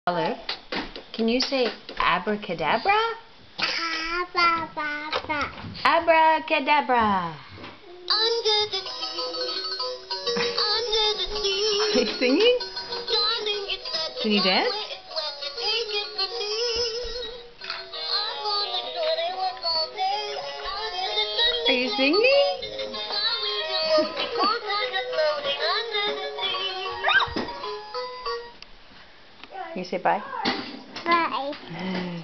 Olive, can you say abracadabra? Abracadabra. Abracadabra. Under the sea. Are you singing? Darling, it's such Can you dance? it's when you take it from me. I'm on the shore, they work all day. Out in the sun, Are you singing? while we do what we call kind of floating under the sea. Can you say bye? Bye.